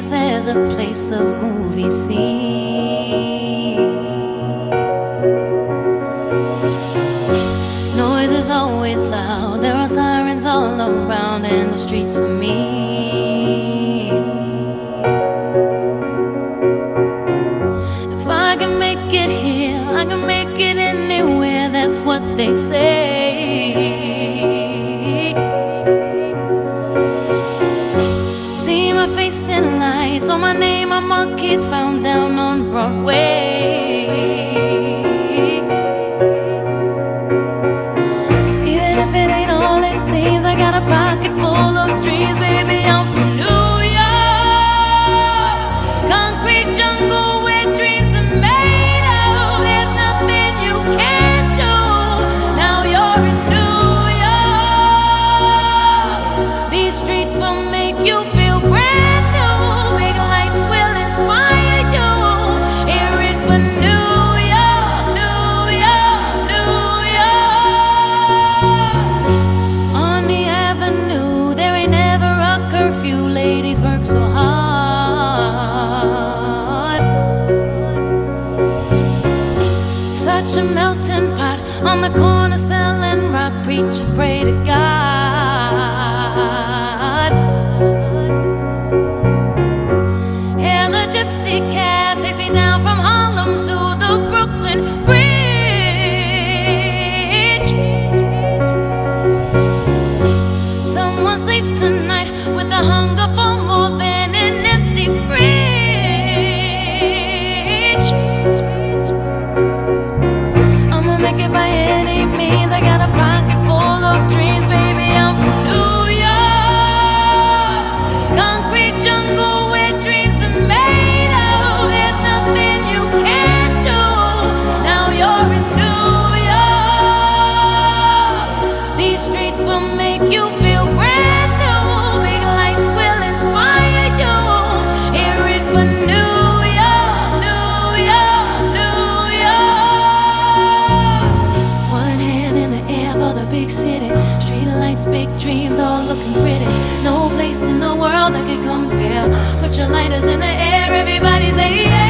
famous as a place of movie scenes. Noise is always loud, there are sirens all around, and the streets are mean. If I can make it here, I can make it anywhere, that's what they say. See my face in lights, on my name a monkey's found down on Broadway. Even if it ain't all it seems, I got a pocket full of dreams, baby, I'm from New York. Concrete jungle where dreams are made of, there's nothing you can't do. Now you're in New York. These streets will make you feel brand new. Big lights will inspire you. Hear it for New York, New York, New York. On the avenue, there ain't never a curfew. Ladies work so hard. Such a melting pot on the corner selling rock. Preachers pray to God. Yeah, the gypsy cab takes me down from Harlem to the Brooklyn Bridge. Someone sleeps tonight with a hunger for more than an empty fridge. I'ma make it by any means, I got a pocket full of dreams, baby, I'm from New York. Concrete jungle where dreams are made of, there's nothing you can't do. Now you're in New York. These streets will make you feel brand new. Big lights will inspire you. Hear it for New York, New York, New York. One hand in the air for the big city. Street lights, big dreams, all looking pretty. No place in the world that could compare. Put your lighters in the air, everybody say yeah.